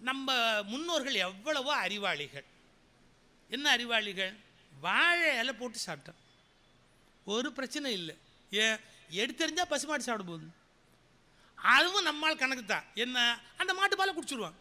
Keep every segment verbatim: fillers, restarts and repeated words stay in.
நம்ம முன்னோர்கள் எவ்வளவோ அறிவாளிகள். என்ன அறிவாளிகள்? வாழை இலை போட்டு சாப்பிட்டோம், ஒரு பிரச்சனை இல்லை. ஏன் எடுத்தெறிஞ்சா பசுமாட்டு சாப்பிட போகுது, அதுவும் நம்மால் கணக்கு தான். என்ன, அந்த மாட்டு பாலை குடிச்சிடுவாங்க.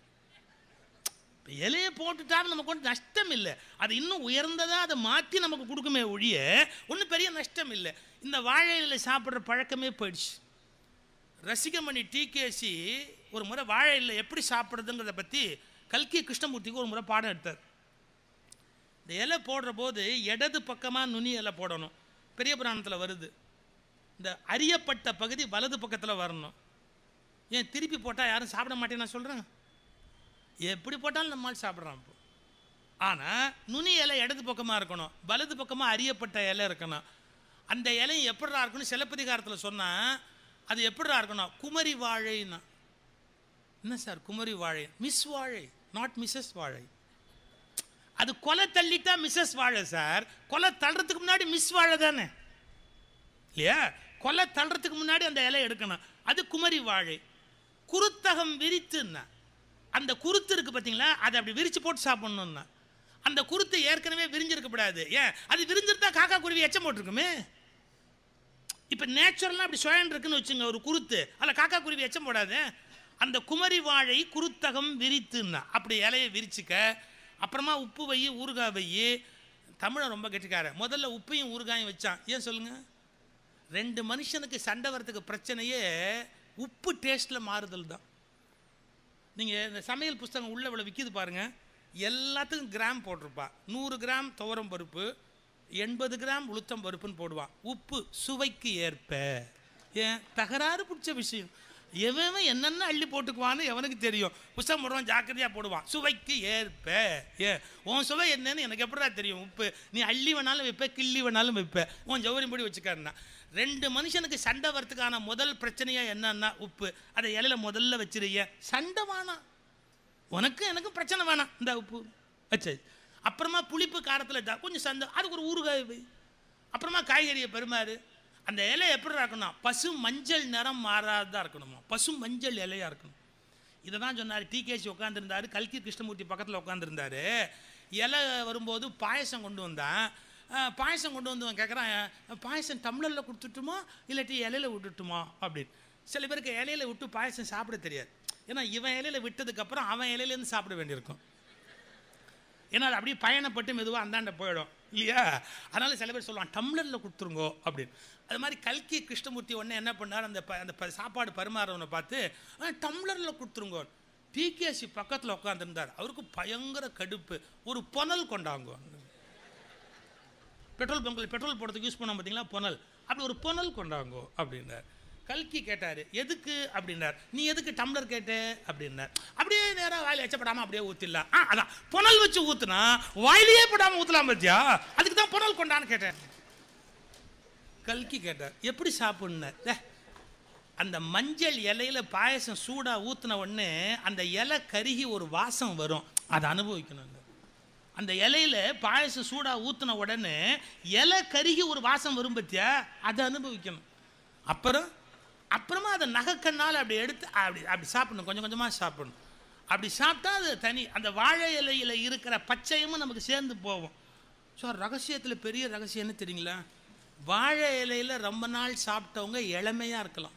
இலையை போட்டுட்டாலும் நமக்கு ஒன்றும் நஷ்டம் இல்லை. அது இன்னும் உயர்ந்ததாக அதை மாற்றி நமக்கு கொடுக்குமே ஒழிய ஒன்றும் பெரிய நஷ்டம் இல்லை. இந்த வாழை இலையில் சாப்பிட்ற பழக்கமே போயிடுச்சு. ரசிகமணி டிகேசி ஒரு முறை வாழை இலை எப்படி சாப்பிட்றதுங்கிறத பற்றி கல்கி கிருஷ்ணமூர்த்திக்கு ஒரு முறை பாடம் எடுத்தார். இந்த இலை போடுற போது இடது பக்கமாக நுனி இலை போடணும். பெரிய புராணத்தில் வருது, இந்த அறியப்பட்ட பகுதி வலது பக்கத்தில் வரணும். ஏன் திருப்பி போட்டால் யாரும் சாப்பிட மாட்டேன்னு நான் சொல்கிறேன். எப்படி போட்டாலும் நம்மால் சாப்பிட்றான். இப்போ ஆனால் நுனி இலை இடது பக்கமாக இருக்கணும், வலது பக்கமாக அறியப்பட்ட இலை இருக்கணும். அந்த இலையும் எப்படிடா இருக்கணும்? சிலப்பதிகாரத்தில் சொன்னால் அது எப்படிடா இருக்கணும்? குமரி வாழைன்னா. என்ன சார் குமரி வாழை? மிஸ் வாழை, நாட் மிஸ்ஸஸ் வாழை. அது கொலை தள்ளிட்டா மிஸ்ஸஸ் வாழை சார். கொலை தள்ளுறதுக்கு முன்னாடி மிஸ் வாழை தானே இல்லையா? கொலை தள்ளுறதுக்கு முன்னாடி அந்த இலை எடுக்கணும், அது குமரி வாழை. குருத்தகம் விரித்துன்னா, அந்த குருத்து இருக்கு பார்த்தீங்களா, அதை அப்படி விரிச்சு போட்டு சாப்பிட்ணுன்னா. அந்த குருத்து ஏற்கனவே விரிஞ்சிருக்கப்படாது. ஏன், அது விரிஞ்சிருந்தா காக்கா குருவி எச்சம் போட்டிருக்குமே. இப்போ நேச்சுரலாக அப்படி சுழன் இருக்குன்னு வச்சுங்க ஒரு குருத்து, அதில் காக்கா குருவி எச்சம் போடாது. அந்த குமரி வாழை குருத்தகம் விரித்துன்னா அப்படி இலையை விரிச்சுக்க. அப்புறமா உப்பு வை, ஊறுகாய் வை. தமிழை ரொம்ப கெட்டிக்கார. முதல்ல உப்பையும் ஊறுகாயும் வச்சான். ஏன் சொல்லுங்கள்? ரெண்டு மனுஷனுக்கு சண்டை வரத்துக்கு பிரச்சனையே உப்பு டேஸ்ட்டில் மாறுதல் தான். நீங்கள் இந்த சமையல் புஸ்தகம் உள்ள இவ்வளோ விற்கிது பாருங்கள், எல்லாத்துக்கும் கிராம் போட்டிருப்பா. நூறு கிராம் துவரம் பருப்பு, எண்பது கிராம் உளுத்தம் பருப்புன்னு போடுவான். உப்பு சுவைக்கு ஏற்ப. ஏன், தகராறு பிடிச்ச விஷயம். எவன் என்னென்ன அள்ளி போட்டுக்குவான்னு எவனுக்கு தெரியும். புஸ்தகம் போடுவான், ஜாக்கிரதையாக போடுவான், சுவைக்கு ஏற்ப. ஏன், உன் சுவை என்னன்னு எனக்கு எப்படிடா தெரியும்? உப்பு நீ அள்ளி வேணாலும் வைப்ப, கிள்ளி வேணாலும் வைப்ப, உன் ஜவுரிம்படி வச்சுக்காருன்னா. ரெண்டு மனுஷனுக்கு சண்டை வரத்துக்கான முதல் பிரச்சனையாக என்னன்னா உப்பு. அதை இலையில முதல்ல வச்சிருக்க. சண்டை வேணாம், உனக்கு எனக்கும் பிரச்சனை வேணாம், இந்த உப்பு வச்சு. அப்புறமா புளிப்பு காரத்தில் கொஞ்சம் சண்டை, அதுக்கு ஒரு ஊறுகாய் வை. அப்புறமா காய்கறியை பெருமாறு. அந்த இலை எப்படி இருக்கணும்? பசு மஞ்சள் நிறம் மாறாதான் இருக்கணுமா, பசு மஞ்சள் இலையாக இருக்கணும். இதை தான் சொன்னார். டிகேசி உட்காந்துருந்தார், கல்கி கிருஷ்ணமூர்த்தி பக்கத்தில் உட்காந்துருந்தார். இலை வரும்போது பாயசம் கொண்டு வந்தான். பாயசம் கொண்டு வந்தவன் கேட்குறான், பாயசம் டம்ளரில் கொடுத்துட்டுமா இல்லாட்டி இலையில விட்டுட்டுமா அப்படின்னு. சில பேருக்கு இலையில விட்டு பாயசம் சாப்பிட தெரியாது. ஏன்னா இவன் இலையில விட்டதுக்கப்புறம் அவன் இலையிலேருந்து சாப்பிட வேண்டியிருக்கும். ஏன்னா அது அப்படியே பயணப்பட்டு மெதுவாக அந்தாண்ட போயிடும் இல்லையா? அதனால் சில பேர் சொல்லுவான் டம்ளரில் கொடுத்துருங்கோ அப்படின்னு. அது மாதிரி கல்கி கிருஷ்ணமூர்த்தி ஒன்று என்ன பண்ணார், அந்த ப அந்த சாப்பாடு பரிமாறவனை பார்த்து டம்ளரில் கொடுத்துருங்கோ. டிகேசி பக்கத்தில் உட்காந்துருந்தார். அவருக்கு பயங்கர கடுப்பு. ஒரு புனல் கொண்டாங்க. பெட்ரோல் பங்கில் பெட்ரோல் போடுறதுக்கு யூஸ் பண்ண பார்த்தீங்களா புனல், அப்படி ஒரு புனல் கொண்டாங்கோ அப்படின்னார். கல்கி கேட்டார், எதுக்கு அப்படின்னார். நீ எதுக்கு டம்ளர் கேட்டு அப்படின்னார். அப்படியே நேராக வாயில் எச்சப்படாமல் அப்படியே ஊற்றிடலாம். ஆ அதான் புனல் வச்சு ஊற்றுனா வாயிலேயே படாமல் ஊற்றலாம் பத்தியா, அதுக்கு தான் புனல் கொண்டான்னு கேட்டேன். கல்கி கேட்டார், எப்படி சாப்பிட்னார். அந்த மஞ்சள் இலையில பாயசம் சூடாக ஊற்றின உடனே அந்த இலை கருகி ஒரு வாசம் வரும், அதை அனுபவிக்கணும். அந்த இலையில பாயசம் சூடாக ஊற்றின உடனே இலை கருகி ஒரு வாசம் வரும் பத்தியா, அதை அனுபவிக்கணும். அப்புறம் அப்புறமா அதை நகைக்கண்ணால் அப்படி எடுத்து அப்படி அப்படி சாப்பிடணும், கொஞ்சம் கொஞ்சமாக சாப்பிடணும். அப்படி சாப்பிட்டா அது தனி. அந்த வாழை இலையில் இருக்கிற பச்சையமும் நமக்கு சேர்ந்து போகும். ஸோ ரகசியத்தில் பெரிய ரகசியம் என்ன தெரியுங்களா? வாழை இலையில் ரொம்ப நாள் சாப்பிட்டவங்க இளமையாக இருக்கலாம்.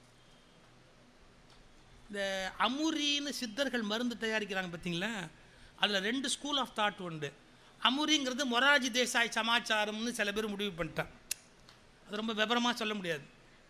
இந்த அமுரின்னு சித்தர்கள் மருந்து தயாரிக்கிறாங்க பார்த்தீங்களா, அதில் ரெண்டு ஸ்கூல் ஆஃப் தாட் உண்டு. அமுரிங்கிறது மொரார்ஜி தேசாய் சமாச்சாரம்னு சில பேர் முடிவு பண்ணிட்டான். அது ரொம்ப விவரமாக சொல்ல முடியாது.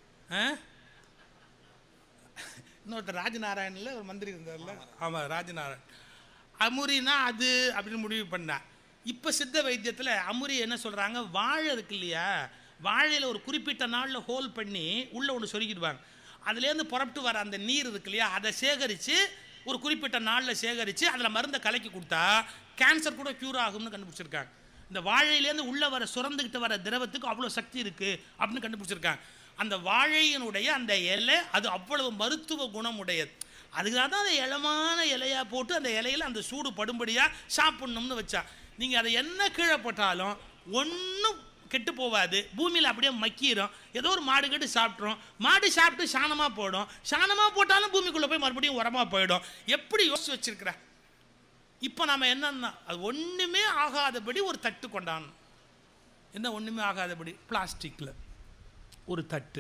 இன்னொருத்தர் ராஜநாராயணில் ஒரு மந்திரி இருந்தார்ல, ஆமாம் ராஜநாராயண். அமுரினா அது அப்படின்னு முடிவு பண்ணான். இப்போ சித்த வைத்தியத்தில் அமுரி என்ன சொல்கிறாங்க, வாழை இருக்கு இல்லையா, வாழையில் ஒரு குறிப்பிட்ட நாளில் ஹோல் பண்ணி உள்ளே ஒன்று சொருகிடுவாங்க. அதுலேருந்து புறப்பட்டு வர அந்த நீர் இருக்கு இல்லையா, அதை சேகரித்து ஒரு குறிப்பிட்ட நாளில் சேகரித்து அதில் மருந்தை கலக்கி கொடுத்தா கேன்சர் கூட க்யூர் ஆகும்னு கண்டுபிடிச்சிருக்காங்க. இந்த வாழையிலேருந்து உள்ளே வர சுரந்துக்கிட்டு வர திரவத்துக்கு அவ்வளோ சக்தி இருக்குது அப்படின்னு கண்டுபிடிச்சிருக்காங்க. அந்த வாழையினுடைய அந்த இலை அது அவ்வளவு மருத்துவ குணம் உடையது. அதுக்காக தான் அதை இளமான இலையாக போட்டு அந்த இலையில் அந்த சூடு படும்படியாக சாப்பிட்ணும்னு வச்சா. நீங்கள் அதை என்ன கீழே போட்டாலும் ஒன்றும் கெட்டு போகாது, பூமியில் அப்படியே மக்கிரும். ஏதோ ஒரு மாடு கெட்டு சாப்பிட்றோம், மாடு சாப்பிட்டு சாணமாக போடும், சாணமாக போட்டாலும் பூமிக்குள்ளே போய் மறுபடியும் உரமாக போயிடும். எப்படி யோசிச்சு வச்சிருக்கிற? இப்போ நம்ம என்னன்னா அது ஒன்றுமே ஆகாதபடி ஒரு தட்டு கொண்டாடணும். என்ன ஒன்றுமே ஆகாதபடி? பிளாஸ்டிக்கில் ஒரு தட்டு.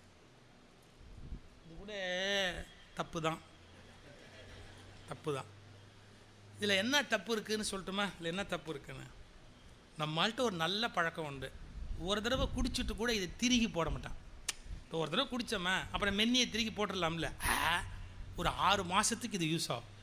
இது கூட தப்பு தான், தப்பு தான். இதில் என்ன தப்பு இருக்குதுன்னு சொல்லட்டுமா? இல்லை என்ன தப்பு இருக்குன்னு, நம்மள்கிட்ட ஒரு நல்ல பழக்கம் உண்டு. ஒரு தடவை குடிச்சிட்டு கூட இதை திருகி போட மாட்டான். இப்போ ஒரு தடவை குடித்தோமா அப்புறம் மென்னியை திருகி போட்டுடலாம்ல. ஒரு ஆறு மாதத்துக்கு இது யூஸ் ஆகும்,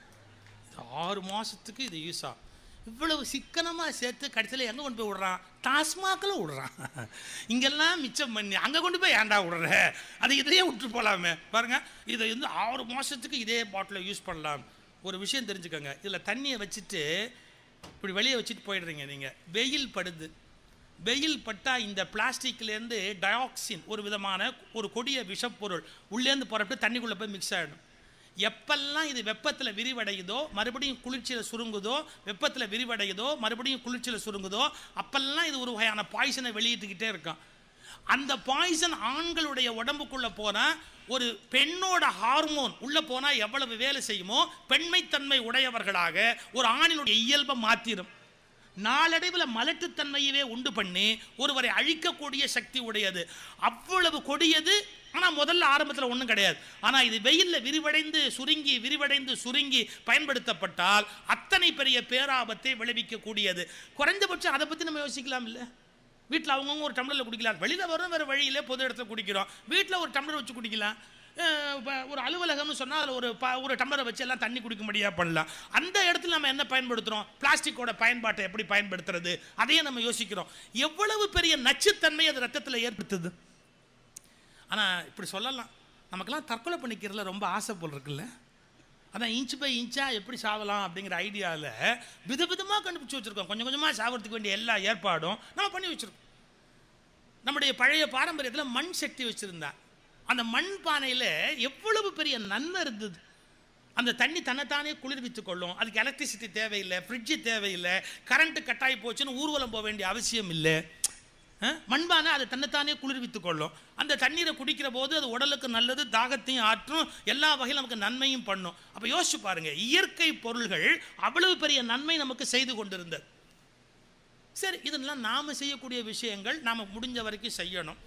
ஆறு மாதத்துக்கு இது யூஸ் ஆகும். இவ்வளவு சிக்கனமாக சேர்த்து கடைசியில் எங்கே கொண்டு போய் விடுறான்? டாஸ்மாகில் விடுறான். இங்கெல்லாம் மிச்சம் பண்ணி அங்கே கொண்டு போய் ஏன்டா விடுற, அதை இதையே விட்டு போகலாமே. பாருங்கள், இதை வந்து ஆறு மாதத்துக்கு இதே பாட்டிலை யூஸ் பண்ணலாம். ஒரு விஷயம் தெரிஞ்சுக்கோங்க, இதில் தண்ணியை வச்சுட்டு இப்படி வெளியே வச்சுட்டு போயிடுறீங்க. நீங்கள் வெயில் படுது, வெயில் பட்டால் இந்த பிளாஸ்டிக்லேருந்து டயாக்சின் ஒரு விதமான ஒரு கொடிய விஷப்பொருள் உள்ளேருந்து புறப்பட்டு தண்ணிக்குள்ளே போய் மிக்ஸ் ஆகிடும். எப்பெல்லாம் இது வெப்பத்தில் விரிவடையுதோ மறுபடியும் குளிர்ச்சியில் சுருங்குதோ, வெப்பத்தில் விரிவடையுதோ மறுபடியும் குளிர்ச்சியில் சுருங்குதோ, அப்பெல்லாம் இது ஒரு வகையான பாய்சனை வெளியிட்டுக்கிட்டே இருக்கும். அந்த பாய்சன் ஆண்களுடைய உடம்புக்குள்ளே போனால் ஒரு பெண்ணோட ஹார்மோன் உள்ளே போனால் எவ்வளவு வேலை செய்யுமோ பெண்மைத்தன்மை உடையவர்களாக ஒரு ஆணினுடைய இயல்பை மாற்றிடும். நாளடைவில் மலட்டுத்தன்மையவே உண்டு பண்ணி ஒருவரை அழிக்கக்கூடிய சக்தி உடையது. அவ்வளவு கொடியது. ஆனால் முதல்ல ஆரம்பத்தில் ஒன்றும் கிடையாது. ஆனால் இது வெயிலில் விரிவடைந்து சுருங்கி விரிவடைந்து சுருங்கி பயன்படுத்தப்பட்டால் அத்தனை பெரிய பேராபத்தை விளைவிக்கக்கூடியது. குறைந்தபட்சம் அதை பற்றி நம்ம யோசிக்கலாம் இல்லை? வீட்டில் அவங்கவுங்க ஒரு டம்ளரில் குடிக்கலாம், வெளியில் வரும் வேறு வழியிலே பொது இடத்துல குடிக்கிறோம். வீட்டில் ஒரு டம்ளர் வச்சு குடிக்கலாம். ஒரு அலுவலகம்னு சொன்னால் அதில் ஒரு ப ஒரு டம்ளரை வச்சு எல்லாம் தண்ணி குடிக்க முடியாது பண்ணலாம். அந்த இடத்துல நம்ம என்ன பயன்படுத்துகிறோம்? பிளாஸ்டிக்கோட பயன்பாட்டை எப்படி பயன்படுத்துறது அதையே நம்ம யோசிக்கிறோம். எவ்வளவு பெரிய நச்சுத்தன்மை அது ரத்தத்தில் ஏற்படுத்துது. ஆனால் இப்படி சொல்லலாம், நமக்கெல்லாம் தற்கொலை பண்ணிக்கிறதுல ரொம்ப ஆசை போல் இருக்குல்ல. அதான் இன்ச்சு பை இன்ச்சாக எப்படி சாவலாம் அப்படிங்கிற ஐடியாவில் விதவிதமாக கண்டுபிடிச்சி வச்சுருக்கோம். கொஞ்சம் கொஞ்சமாக சாவறதுக்கு வேண்டிய எல்லா ஏற்பாடும் நம்ம பண்ணி வச்சுருக்கோம். நம்முடைய பழைய பாரம்பரியத்தில் மண் சக்தி வச்சுருந்தா அந்த மண் பானையில் எவ்வளவு பெரிய நன்மை இருந்தது. அந்த தண்ணி தன்னைத்தானே குளிர்வித்து கொள்ளும். அதுக்கு எலக்ட்ரிசிட்டி தேவையில்லை, ஃப்ரிட்ஜு தேவையில்லை, கரண்ட்டு கட்டாயி போச்சுன்னு ஊர்வலம் போக வேண்டிய அவசியம் இல்லை. மண்பானை அதை தன்னைத்தானே குளிர்வித்து கொள்ளும். அந்த தண்ணீரை குடிக்கிற போது அது உடலுக்கு நல்லது, தாகத்தையும் ஆற்றும், எல்லா வகையிலும் நமக்கு நன்மையும் பண்ணும். அப்போ யோசிச்சு பாருங்க, இயற்கை பொருள்கள் அவ்வளவு பெரிய நன்மை நமக்கு செய்து கொண்டிருந்தது. சரி, இதெல்லாம் நாம் செய்யக்கூடிய விஷயங்கள், நாம் முடிஞ்ச வரைக்கும் செய்யணும்.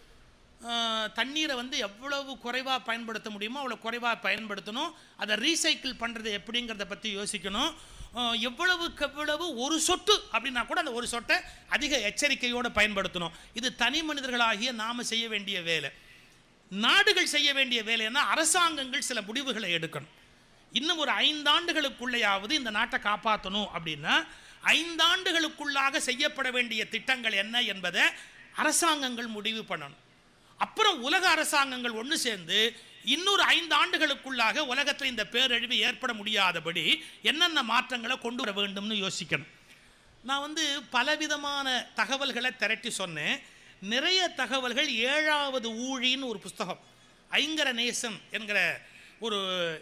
தண்ணீரை வந்து எவ்வளவு குறைவாக பயன்படுத்த முடியுமோ அவ்வளோ குறைவாக பயன்படுத்தணும். அதை ரீசைக்கிள் பண்ணுறது எப்படிங்கிறத பற்றி யோசிக்கணும். எவ்வளவுக்கு எவ்வளவு ஒரு சொட்டு அப்படின்னா கூட அந்த ஒரு சொட்டை அதிக எச்சரிக்கையோடு பயன்படுத்தணும். இது தனி மனிதர்களாகிய நாம் செய்ய வேண்டிய வேலை. நாடுகள் செய்ய வேண்டிய வேலைன்னா அரசாங்கங்கள் சில முடிவுகளை எடுக்கணும். இன்னும் ஒரு ஐந்தாண்டுகளுக்குள்ளேயாவது இந்த நாட்டை காப்பாற்றணும் அப்படின்னா ஐந்தாண்டுகளுக்குள்ளாக செய்யப்பட வேண்டிய திட்டங்கள் என்ன என்பதை அரசாங்கங்கள் முடிவு பண்ணணும். அப்புறம் உலக அரசாங்கங்கள் ஒன்று சேர்ந்து இன்னொரு ஐந்து ஆண்டுகளுக்குள்ளாக உலகத்தில் இந்த பேரழிவு ஏற்பட முடியாதபடி என்னென்ன மாற்றங்களை கொண்டு வர வேண்டும்னு யோசிக்கணும். நான் வந்து பலவிதமான தகவல்களை திரட்டி சொன்னேன். நிறைய தகவல்கள் ஏழாவது ஊழின்னு ஒரு புஸ்தகம், ஐங்கர நேசன் என்கிற ஒரு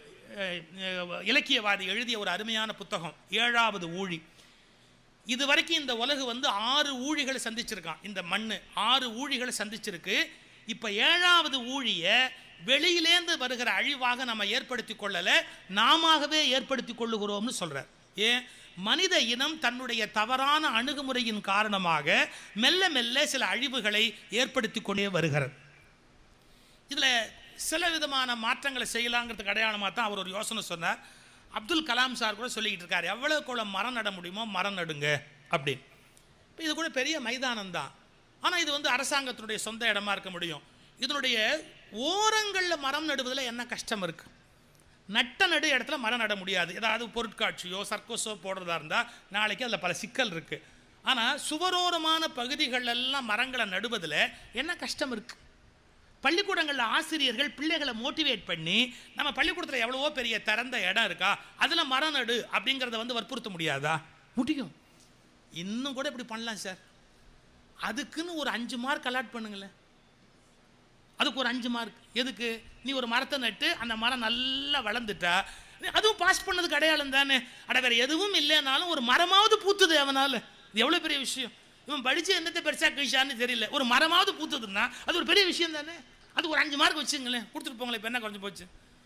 இலக்கியவாதி எழுதிய ஒரு அருமையான புத்தகம் ஏழாவது ஊழி. இது வரைக்கும் இந்த உலகு வந்து ஆறு ஊழிகளை சந்திச்சிருக்கான். இந்த மண் ஆறு ஊழிகளை சந்திச்சிருக்கு. இப்போ ஏழாவது ஊழியை வெளியிலேந்து வருகிற அழிவாக நம்ம ஏற்படுத்தி கொள்ளலை, நாமவே ஏற்படுத்தி கொள்ளுகிறோம்னு சொல்கிறார். ஏன்? மனித இனம் தன்னுடைய தவறான அணுகுமுறையின் காரணமாக மெல்ல மெல்ல சில அழிவுகளை ஏற்படுத்தி கொண்டே வருகிறது. இதில் சில விதமான மாற்றங்களை செய்யலாங்கிறதுக்கு அடையாளமாக தான் அவர் ஒரு யோசனை சொன்னார். அப்துல் கலாம் சார் கூட சொல்லிக்கிட்டு இருக்கார், எவ்வளோ கூட மரம் நட முடியுமோ மரம் நடுங்க அப்படின்னு. இப்போ இது கூட பெரிய மைதானம் தான், ஆனால் இது வந்து அரசாங்கத்தினுடைய சொந்த இடமா இருக்க முடியும். இதனுடைய ஓரங்களில் மரம் நடுவதில் என்ன கஷ்டம் இருக்குது? நட்ட நடு இடத்துல மரம் நட முடியாது. ஏதாவது பொருட்காட்சியோ சர்க்கஸோ போடுறதா இருந்தால் நாளைக்கு அதில் பல சிக்கல் இருக்குது. ஆனால் சுவரோரமான பகுதிகளெல்லாம் மரங்களை நடுவதில் என்ன கஷ்டம் இருக்குது? பள்ளிக்கூடங்களில் ஆசிரியர்கள் பிள்ளைகளை மோட்டிவேட் பண்ணி நம்ம பள்ளிக்கூடத்தில் எவ்வளவோ பெரிய திறந்த இடம் இருக்கா, அதில் மரம் நடு அப்படிங்கிறத வந்து வற்புறுத்த முடியாதா? முடியும். இன்னும் கூட இப்படி பண்ணலாம் சார். அதுக்குன்னு ஒரு அஞ்சு மார்க் அலாட் பண்ணுங்களேன். அதுக்கு ஒரு அஞ்சு மார்க் எதுக்கு? நீ ஒரு மரத்தை நட்டு அந்த மரம் நல்லா வளர்ந்துட்டா அதுவும் பாஸ் பண்ணதுக்கு அடையாளம் தானே. அட வேறு எதுவும் இல்லைனாலும் ஒரு மரமாவது பூத்துது அவனால். இது எவ்வளோ பெரிய விஷயம். இவன் படித்து என்னத்தை பெருசாக கழிச்சான்னு தெரியல. ஒரு மரமாவது பூத்துதுன்னா அது ஒரு பெரிய விஷயம் தானே. அது ஒரு அஞ்சு மார்க் வச்சுங்களேன், கொடுத்துட்டு போங்களேன், இப்போ என்ன குறைஞ்சி போச்சு.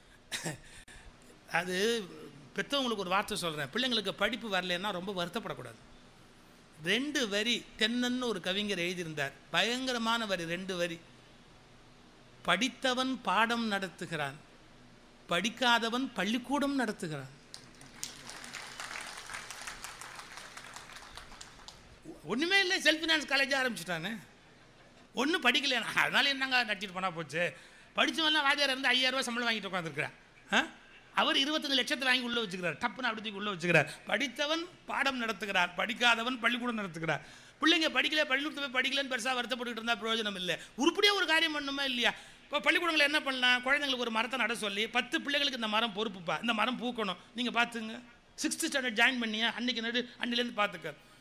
அது பெற்றவங்களுக்கு ஒரு வார்த்தை சொல்கிறேன், பிள்ளைங்களுக்கு படிப்பு வரலன்னா ரொம்ப வருத்தப்படக்கூடாது. ரெண்டு வரி தென்னன்னு ஒரு கவிஞர் எழுதியிருந்தார், பயங்கரமான வரி, ரெண்டு வரி. படித்தவன் பாடம் நடத்துகிறான், படிக்காதவன் பள்ளிக்கூடம் நடத்துகிறான். ஒன்றுமே இல்லை, செல்ஃப் ஃபினான்ஸ் காலேஜ் ஆரம்பிச்சுட்டானே, ஒன்றும் படிக்கலையா, அதனால என்னங்க நடிச்சிட்டு போனால் போச்சு. படித்தவன்லாம் வாத்தியார் இருந்து ஐயாயிரம் ரூபா சம்பளம் வாங்கிட்டு உட்காந்துருக்கிறான். அவர் இருபத்தஞ்சு லட்சத்தை வாங்கி உள்ளே வச்சுக்கிறார், டப்புன்னு அப்படி தூக்கி உள்ளே வச்சுக்கிறார். படித்தவன் பாடம் நடத்துகிறார், படிக்காதவன் பள்ளிக்கூடம் நடத்துகிறார். பிள்ளைங்க படிக்கல, பள்ளிக்கூடத்தை போய் படிக்கலன்னு பெருசாக வருத்தப்பட்டு இருந்தால் பிரயோஜனம் இல்லை. உருப்படியாக ஒரு காரியம் பண்ணணுமா இல்லையா? இப்போ பள்ளிக்கூடங்களை என்ன பண்ணலாம், குழந்தைங்களுக்கு ஒரு மரத்தை நட சொல்லி பத்து பிள்ளைகளுக்கு இந்த மரம் பொறுப்புப்பா, இந்த மரம் பூக்கணும், நீங்கள் பார்த்துங்க. சிக்ஸ்த்து ஸ்டாண்டர்ட் ஜாயின் பண்ணியா, அன்றைக்கி நடு அன்னிலேருந்து பார்த்துக்க.